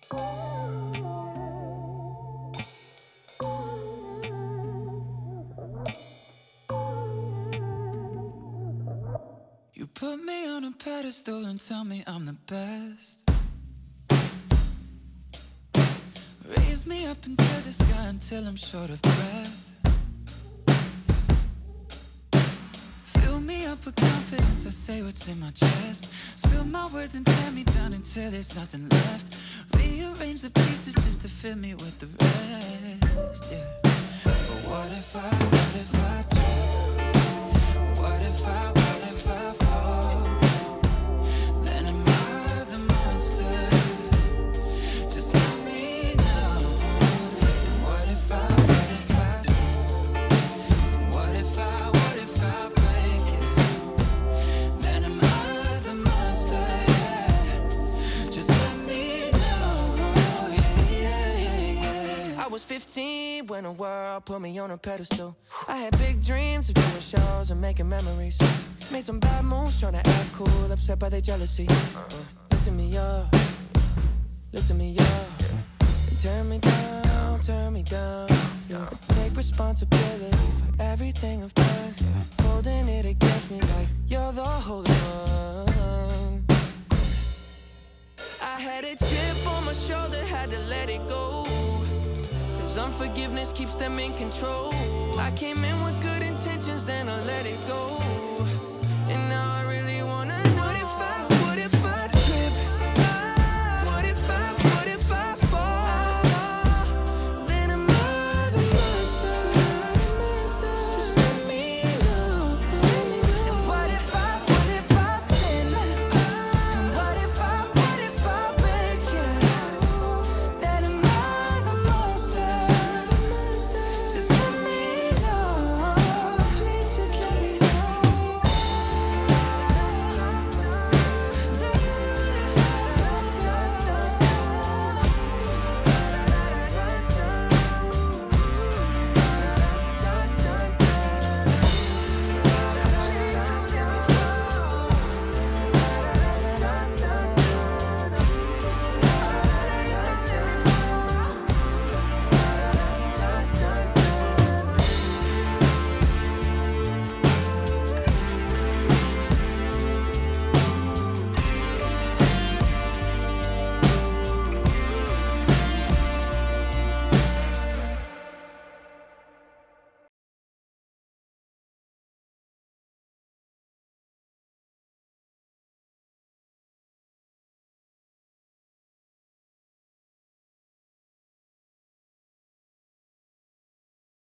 You put me on a pedestal and tell me I'm the best. Raise me up into the sky until I'm short of breath. Fill me up with confidence, I say what's in my chest. Spill my words and tear me down until there's nothing left. Rearrange the pieces just to fill me with the rest, yeah. But what if I do? What if I fall? Then am I the monster? Just let me know. What if I break it? Then am I the monster? Yeah. Just let me know. Yeah. I was 15 when the world put me on a pedestal. I had big dreams of doing shows and making memories. Made some bad moves trying to act cool, upset by their jealousy. Lifting me up, and turn me down. Yeah. Take responsibility for everything I've done. Holding it against me like you're the Holy One. I had a chip on my shoulder, had to let it go. Cause unforgiveness keeps them in control. I came in with good intentions, then I let it go.